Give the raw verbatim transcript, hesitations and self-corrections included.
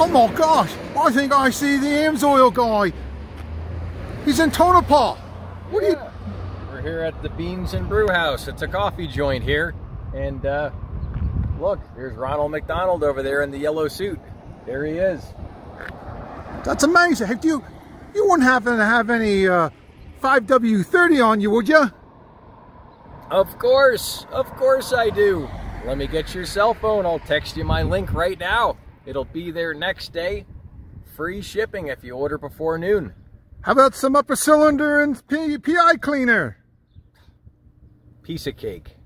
Oh my gosh, I think I see the AMSOIL Guy. He's in Tonopah. What yeah. are you? We're here at the Beans and Brew House. It's a coffee joint here. And uh, look, there's Ronald McDonald over there in the yellow suit. There he is. That's amazing. Hey, do you, you wouldn't happen to have any uh, five W thirty on you, would you? Of course, of course I do. Let me get your cell phone. I'll text you my link right now. It'll be there next day. Free shipping if you order before noon. How about some upper cylinder and P I cleaner? Piece of cake.